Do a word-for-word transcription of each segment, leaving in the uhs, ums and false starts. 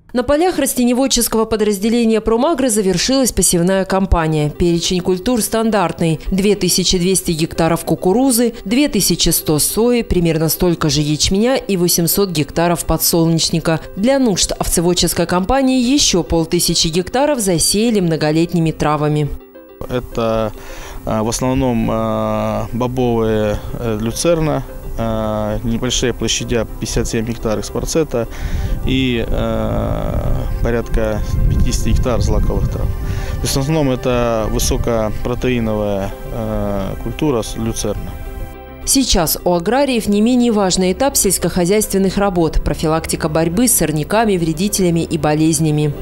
На полях растениеводческого подразделения «Промагро» завершилась посевная кампания. Перечень культур стандартный – две тысячи двести гектаров кукурузы, две тысячи сто сои, примерно столько же ячменя и восемьсот гектаров подсолнечника. Для нужд овцеводческой кампании еще полтысячи гектаров засеяли многолетними травами. Это в основном бобовые люцерна, небольшие площадя пятьдесят семь гектаров спарцета и э, порядка пятьдесят гектар злаковых трав. В основном это высокопротеиновая э, культура люцерна. Сейчас у аграриев не менее важный этап сельскохозяйственных работ – профилактика борьбы с сорняками, вредителями и болезнями.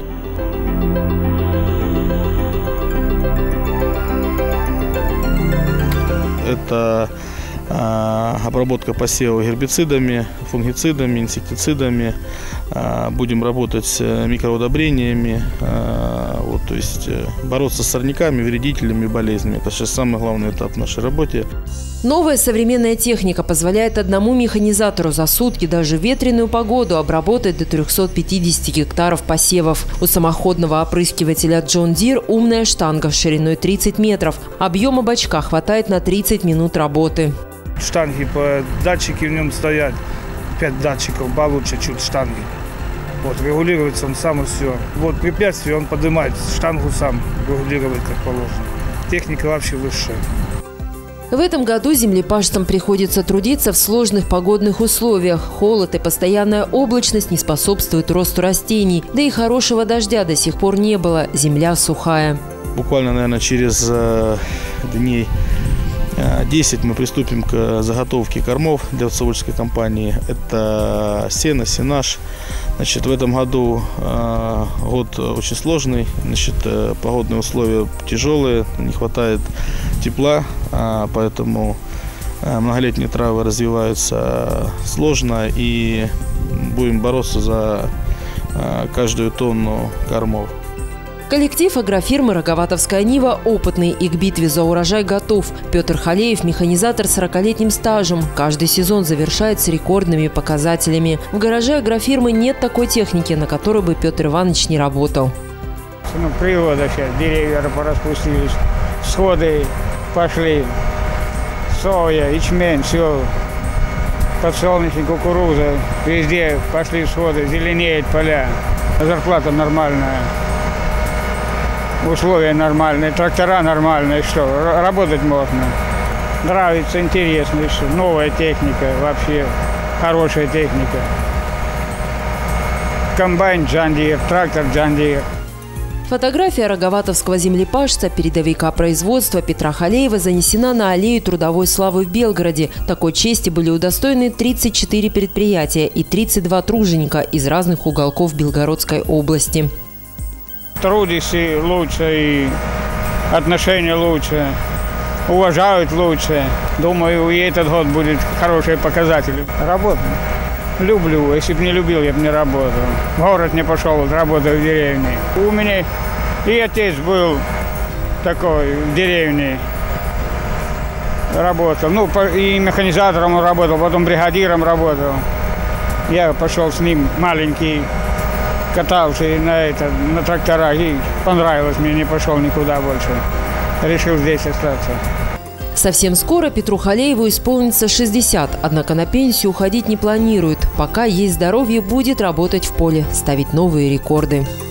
Это обработка посева гербицидами, фунгицидами, инсектицидами. Будем работать с микроудобрениями, вот, то есть бороться с сорняками, вредителями, болезнями. Это сейчас самый главный этап в нашей работе. Новая современная техника позволяет одному механизатору за сутки даже в ветреную погоду обработать до трёхсот пятидесяти гектаров посевов. У самоходного опрыскивателя John Deere умная штанга шириной тридцать метров. Объема бачка хватает на тридцать минут работы. Штанги, датчики в нем стоят, пять датчиков, получше чуть штанги. Вот, регулируется он сам и все. Вот препятствие он поднимает, штангу сам регулирует как положено. Техника вообще высшая. В этом году землепашцам приходится трудиться в сложных погодных условиях. Холод и постоянная облачность не способствуют росту растений. Да и хорошего дождя до сих пор не было. Земля сухая. Буквально, наверное, через э, дней десять мы приступим к заготовке кормов для овцеводческой компании. Это сено, сенаж. Значит, в этом году э, год очень сложный. Значит, э, погодные условия тяжелые, не хватает тепла, э, поэтому э, многолетние травы развиваются сложно, и будем бороться за э, каждую тонну кормов. Коллектив агрофирмы «Роговатовская Нива» опытный и к битве за урожай готов. Петр Халеев – механизатор с сорокалетним стажем. Каждый сезон завершает с рекордными показателями. В гараже агрофирмы нет такой техники, на которой бы Петр Иванович не работал. Ну, природа сейчас, деревья пораспустились, всходы пошли, соя, ячмень, все, подсолнечник, кукуруза, везде пошли всходы, зеленеют поля, зарплата нормальная. Условия нормальные, трактора нормальные, что, работать можно. Нравится, интересно, что, новая техника, вообще хорошая техника. Комбайн John Deere, трактор John Deere. Фотография роговатовского землепашца, передовика производства Петра Халеева, занесена на аллею трудовой славы в Белгороде. Такой чести были удостоены тридцать четыре предприятия и тридцать два труженика из разных уголков Белгородской области. Трудишься лучше, и отношения лучше, уважают лучше. Думаю, и этот год будет хорошие показатели. Работаю. Люблю. Если бы не любил, я бы не работал. В город не пошел, работаю в деревне. У меня и отец был такой в деревне. Работал. Ну, и механизатором работал, потом бригадиром работал. Я пошел с ним маленький. Катался на, это, на тракторах, и понравилось мне, не пошел никуда больше. Решил здесь остаться. Совсем скоро Петру Халееву исполнится шестьдесят, однако на пенсию уходить не планирует. Пока есть здоровье, будет работать в поле, ставить новые рекорды.